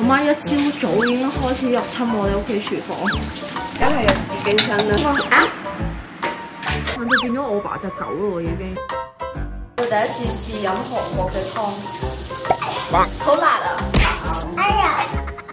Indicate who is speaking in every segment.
Speaker 1: 媽一朝早已經開始入侵我哋屋企廚房，
Speaker 2: 梗係有自己身啦。
Speaker 1: 佢變咗我爸隻狗咯，已經。
Speaker 2: 我第一次試飲韓國嘅湯，好辣啊！哎呀！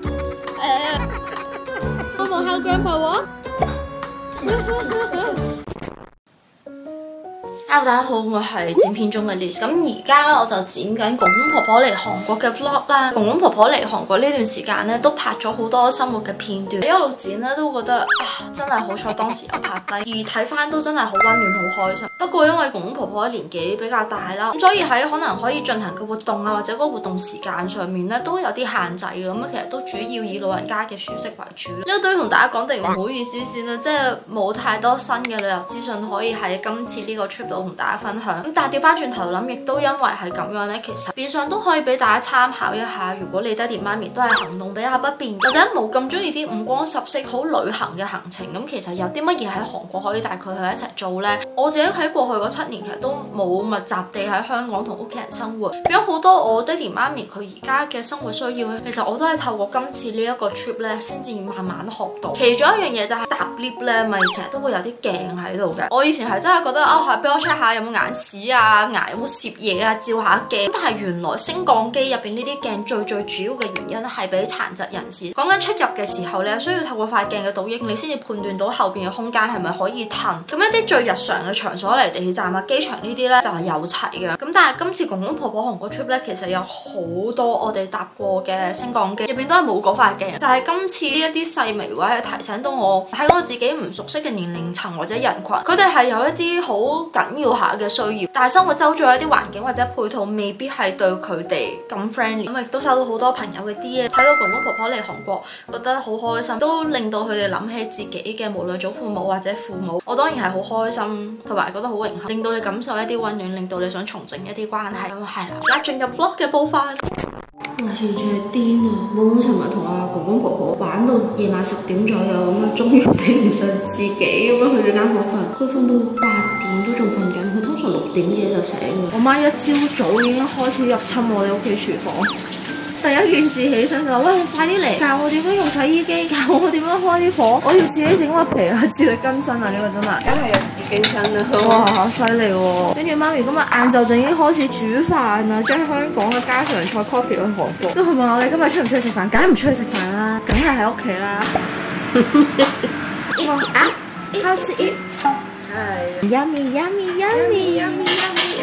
Speaker 1: 我望下 grandpa 喎。Hello 大家好，我係剪片中嘅 Liz。咁而家咧我就剪緊公公婆婆嚟韓國嘅 vlog 啦。公公婆婆嚟韓國呢段時間咧都拍咗好多生活嘅片段，一路剪咧都覺得啊真係好彩當時有拍低，而睇翻都真係好溫暖好開心。不過因為公公婆婆年紀比較大啦，咁所以喺可能可以進行嘅活動啊或者嗰個活動時間上面咧都有啲限制嘅。咁其實都主要以老人家嘅舒適為主。呢個都要同大家講定唔好意思先啦，即係冇太多新嘅旅遊資訊可以喺今次呢個 trip 度同大家分享。咁但係調翻轉頭諗，亦都因為係咁樣咧，其實變相都可以俾大家參考一下。如果你爹哋媽咪都係行動比較不便，或者冇咁中意啲五光十色好旅行嘅行程，咁其實有啲乜嘢喺韓國可以帶佢去一齊做呢？我自己喺過去嗰7年其實都冇密集地喺香港同屋企人生活，變咗好多我爹哋媽咪佢而家嘅生活需要咧，其實我都係透過今次呢一個 trip 咧，先至慢慢學到。其中一樣嘢就係搭 lift 咧，咪成日都會有啲鏡喺度嘅。我以前係真係覺得係俾我 check 下有冇眼屎啊、牙有冇攝嘢啊，照下鏡。但係原來升降機入邊呢啲鏡最主要嘅原因係俾殘疾人士。講緊出入嘅時候咧，需要透過塊鏡嘅倒影，你先至判斷到後邊嘅空間係咪可以褪。咁一啲最日常嘅場所嚟地鐵站啊、機場呢啲咧就係有齊嘅。咁但係今次公公婆婆韓國 trip 咧，其實有好多我哋搭過嘅升降機入邊都係冇嗰塊鏡。就係今次呢一啲細微位係提醒到我喺我自己唔熟悉嘅年齡層或者人群，佢哋係有一啲好緊要下嘅需要，但係生活周遭有一啲環境或者配套未必係對佢哋咁 friendly。咁亦都收到好多朋友嘅 DM，睇到公公婆婆嚟韓國，覺得好開心，都令到佢哋諗起自己嘅無論祖父母或者父母。我當然係好開心，同埋覺得好榮幸，令到你感受一啲溫暖，令到你想重整一啲關係。咁係啦，而家進入 vlog 嘅部分。我完全係癲啊！冇尋日同阿公公婆婆玩到夜晚10點左右咁啊，終於頂唔順自己咁樣去咗間房瞓。佢瞓到8點都仲瞓緊，佢通常6點幾就醒嘅。我媽一朝早已經開始入侵我哋屋企廚房。第一件事起身就話：喂，快啲嚟教我點樣用洗衣機，教我點樣開啲火，我要自己整個皮啊！自力更生啊！呢個真係，
Speaker 2: 梗係有自己身啦。
Speaker 1: 哇，犀利喎！跟住媽咪今日晏晝就已經開始煮飯啦，將香港嘅家常菜 copy 去韓國。都佢問我：你今日出唔出去食飯？梗係唔出去食飯啦，梗係喺屋企啦。How to eat？ 係 yummy yummy yummy yummy yummy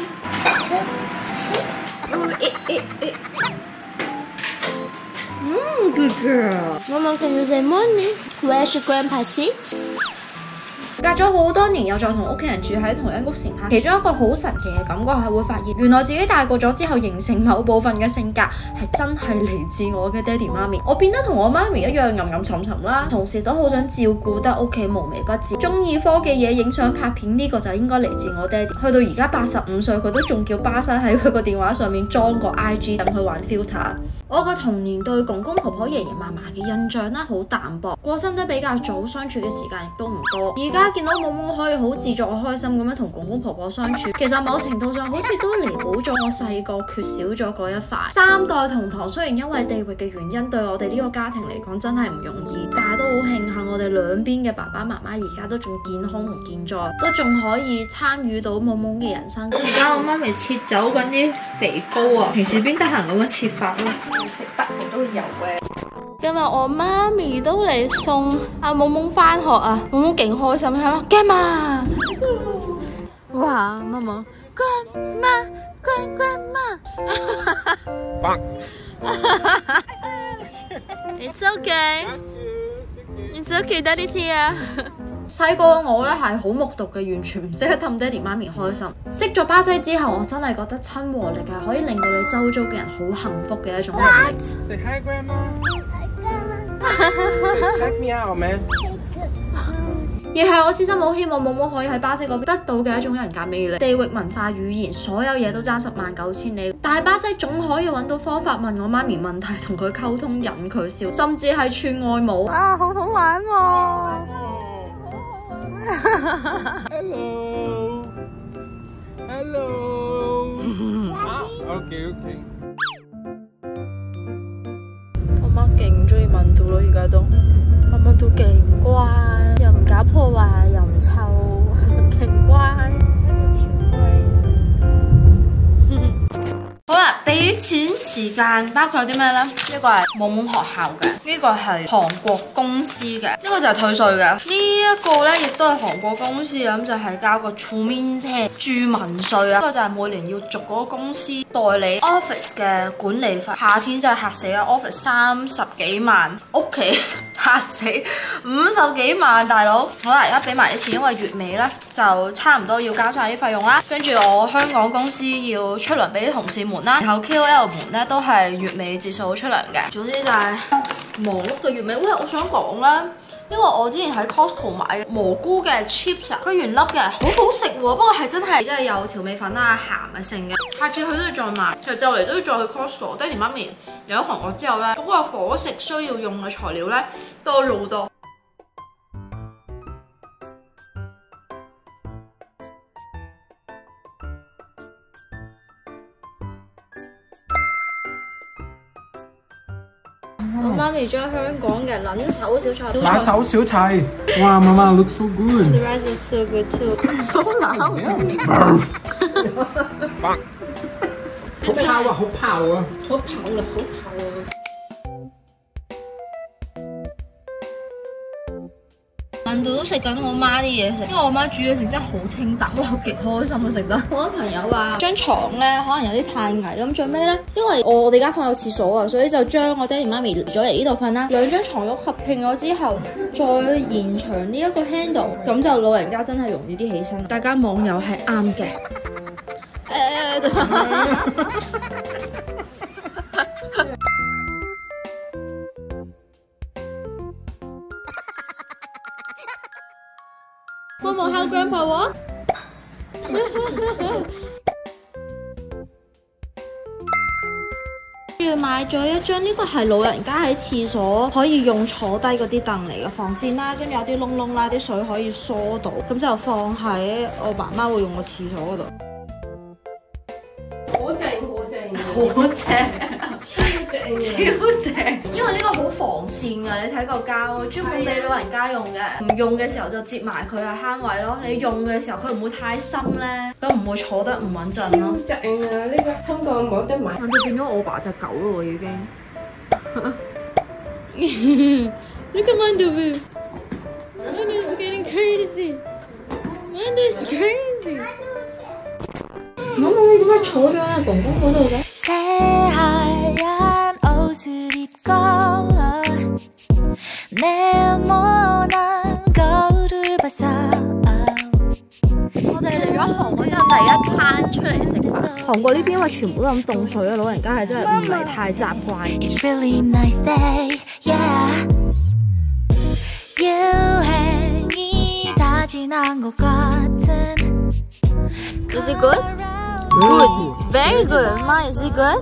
Speaker 1: yummy。Good girl. Mama, can you say morning? Where's your grandpa sit? 隔咗好多年，又再同屋企人住喺同一屋檐下，其中一個好神奇嘅感覺係會發現，原來自己大個咗之後形成某部分嘅性格係真係嚟自我嘅爹哋媽咪。我變得同我媽咪一樣暗暗沉沉啦，同時都好想照顧得屋企無微不至，中意科技嘢、影相拍片，呢個就應該嚟自我爹哋。去到而家85歲，佢都仲叫巴西喺佢個電話上面裝個 IG 等佢玩 filter。我個童年對公公婆婆、爺爺嫲嫲嘅印象咧好淡薄，過身得比較早，相處嘅時間亦都唔多。而家見到母母可以好自在、開心咁樣同公公婆婆相處，其實某程度上好似都彌補咗我細個缺少咗嗰一塊。3代同堂，雖然因為地域嘅原因，對我哋呢個家庭嚟講真係唔容易，但係都好慶幸我哋兩邊嘅爸爸媽媽而家都仲健康同健在，都仲可以參與到母母嘅人生。而家我媽咪切走緊啲肥膏啊，平時邊得閒咁樣切法咯。
Speaker 2: 食得我都有嘅。
Speaker 1: 今日我媽咪都嚟送阿懵懵返學啊，懵懵勁開心，係嘛？Grandma，哇，媽媽 ，Grandma，Grandma，It's okay，It's okay，Daddy's here。細個我咧係好木獨嘅，完全唔識得氹爹哋媽咪開心。識咗巴西之後，我真係覺得親和力係可以令到你周遭嘅人好幸福嘅一種能力。
Speaker 3: Say hi, Grandma. Say check me out, man.
Speaker 1: 亦係我私心好希望母母可以喺巴西嗰邊得到嘅一種人格魅力。地域文化語言所有嘢都爭109000里，但係巴西總可以揾到方法問我媽咪問題，同佢溝通，引佢笑，甚至係串愛舞啊，好好玩喎、哦！
Speaker 3: Hello. Hello. Okay.
Speaker 1: 同媽勁中意問到咯，而家都我問到勁乖，又唔搞破壞，又唔臭，勁乖。好啦，俾錢時間包括有啲咩呢？呢個係夢夢學校嘅，呢個係韓國公司嘅，呢個就係退稅嘅。呢一個呢，亦都係韓國公司咁就係交個住民車住民稅啊。呢個就係每年要續嗰個公司代理 office 嘅管理費。夏天真係嚇死啊 ！office 30幾萬，屋企嚇死50幾萬，大佬。好啦，而家俾埋啲錢，因為月尾呢，就差唔多要交晒啲費用啦。跟住我香港公司要出糧俾啲同事們啦，然後 KOL 們咧都係月尾截數出糧嘅。總之就係忙碌嘅月尾。喂，我想講啦，因為我之前喺 Costco 買嘅蘑菇嘅 chips 啊，佢原粒嘅好好食喎，不過係真係有調味粉啊、鹹啊剩嘅。下次佢都要再買，其實就嚟都要再去 Costco。爹哋媽咪嚟咗韓國之後咧，嗰個伙食需要用嘅材料咧多咗好多。我媽咪將香港嘅撚手小菜，
Speaker 3: 拿手小菜，哇，媽媽 look so good。
Speaker 1: The rice looks so good too。so 冷。
Speaker 3: 好泡啊！好泡啊！
Speaker 1: 好泡啦！好泡啊！聞到都食緊我媽啲嘢食，因為我媽煮嘅食真係好清淡，哇，極開心啊食得。好多朋友話張床咧可能有啲太危，咁最尾咧，因為我哋間房有廁所啊，所以就將我爹哋媽咪咗嚟呢度瞓啦。兩張床褥合併咗之後，再延長呢一個 handle， 咁就老人家真係容易啲起身。大家網友係啱嘅。Momo, how grandpa what? 住買咗一張，呢個係老人家喺廁所可以用坐低嗰啲凳嚟嘅防線啦，跟住有啲窿窿啦，啲水可以疏到，咁就放喺我爸媽會用個廁所嗰度。
Speaker 2: 好正，好正，
Speaker 1: 好正，
Speaker 2: 超正，
Speaker 1: 超正！因為呢個好防線㗎，你睇個膠，專門俾老人家用嘅。唔用嘅時候就摺埋佢係慳位咯。你用嘅時候佢唔會太深咧，咁唔會坐得唔穩陣咯。
Speaker 2: 正啊！呢個香港冇得買。
Speaker 1: 佢變咗我爸隻狗咯已經。Look at Mandu. Mandu's getting crazy. Mandu's crazy. 我冇你點解坐咗喺公公嗰度嘅？我哋嚟咗韓國之後第一餐出嚟食飯。韓國呢邊因為全部都咁凍水啊，老人家係真係唔係太習慣。Is it good? Good, very good. Mine is it good?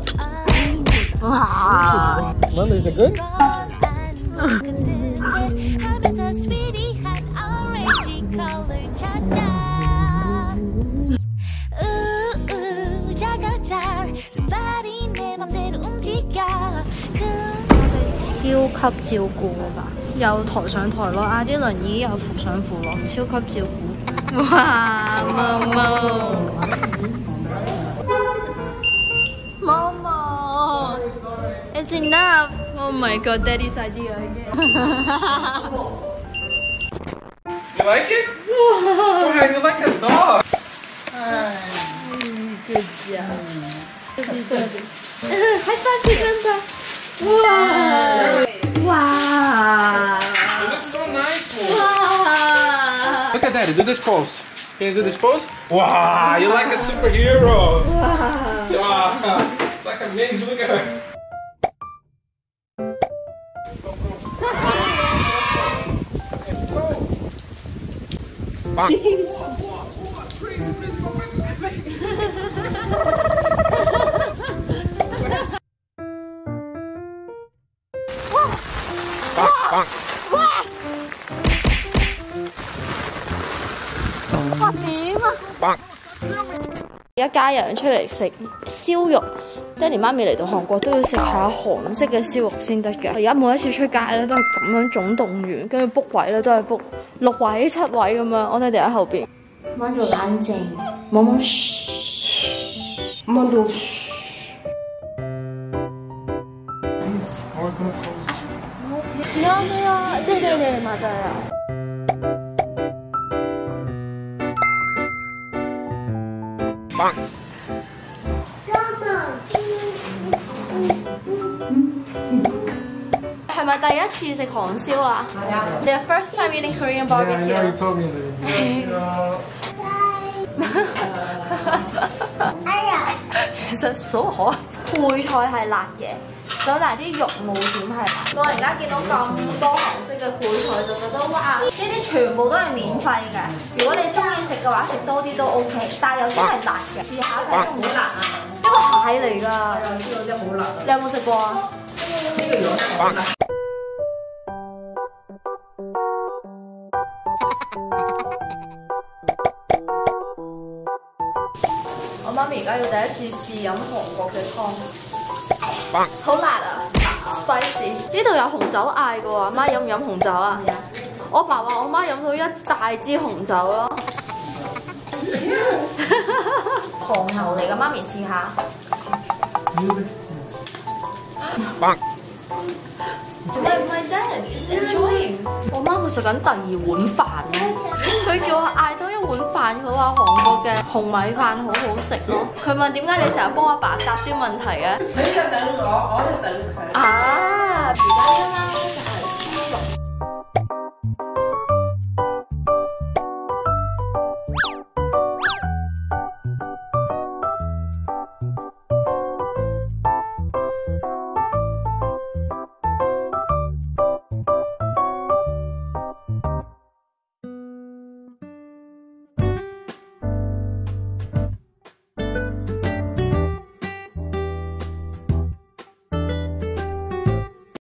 Speaker 1: Wow.
Speaker 3: Mom, is it good?
Speaker 1: 超級照顧吧，又抬上抬落啊！啲輪椅又扶上扶落，超級照顧。哇，Momo, it's enough. Oh my God, Daddy's idea again.
Speaker 3: You like it? Wow, you like a dog.
Speaker 1: Good job. High five to Grandpa. Wow. Wow.
Speaker 3: It looks so nice.
Speaker 1: Wow.
Speaker 3: Look at Daddy. Do this pose. Can you do this pose? Wow, you're like a superhero. Wow. It's like amazing. Look at her.
Speaker 1: Bang. 一家人出嚟食燒肉， 爹哋媽咪嚟到韓國都要食下韓式嘅燒肉先得嘅。而家每一次出街咧都係咁樣總動員，跟住 book 位咧都係 book 6位7位咁樣。我爹哋喺後邊。媽度冷靜，冇冇噓。媽度。안녕하세요. 네네네 맞아요.
Speaker 3: 빵.
Speaker 1: 係咪第一次食韓燒啊？係啊。Their first time eating Korean barbecue.
Speaker 3: Yeah, I know you told me that.
Speaker 1: 哎呀，其實所可配菜係辣嘅，咁但係啲肉冇點係辣。我而家見到咁多韓式嘅配菜，就覺得哇，呢啲全部都係免費嘅。如果你中意食嘅話，食多啲都 OK，但係有啲係辣嘅。試下睇中唔中辣啊？呢個蟹嚟㗎。係啊，呢個真係好辣。你有冇食過啊？呢個樣好辣。我媽咪而家要第一次試飲韓國嘅湯，好辣啊 ，spicy。呢度有紅酒嗌嘅喎，阿媽飲唔飲紅酒啊？我爸話我媽飲到一大支紅酒咯。韓牛嚟嘅，媽咪試下。My dad is enjoying。我媽佢食緊第2碗飯咯，佢叫我嗌多1碗飯，佢話韓國嘅紅米飯好好食咯。佢問點解你成日幫阿爸答啲問題嘅？佢就等我就等佢。啊！